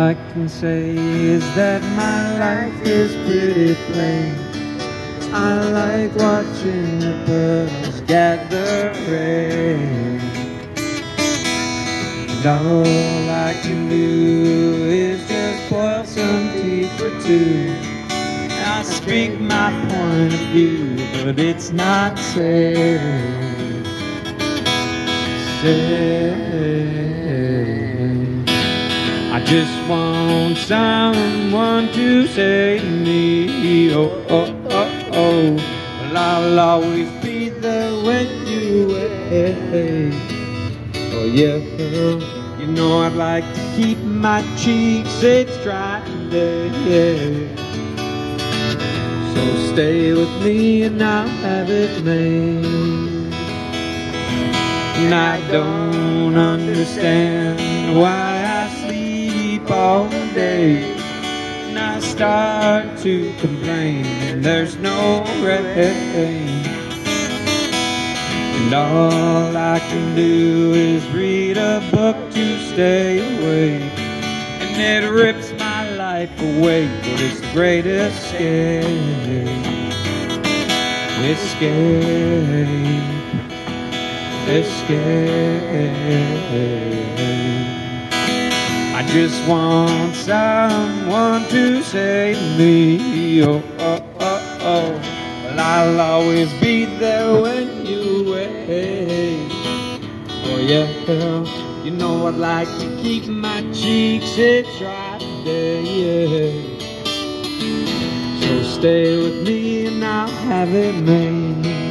I can say is that my life is pretty plain. I like watching the puddles gather rain, and all I can do is just boil some tea for two. I speak my point of view, but it's not safe. I just want someone to say to me, oh, oh, oh, oh, well, I'll always be there when you wait. Oh yeah, you know I'd like to keep my cheeks, it's dry today. So stay with me and I'll have it made. And I don't understand why I sleep all day, and I start to complain and there's no rain. And all I can do is read a book to stay awake, and it rips my life away, but it's the great escape. Escape. I just want someone to say to me, oh, oh, oh, oh, well, I'll always be there when you wait. Oh yeah, you know I'd like to keep my cheeks, it's dry today, yeah. So stay with me and I'll have it made.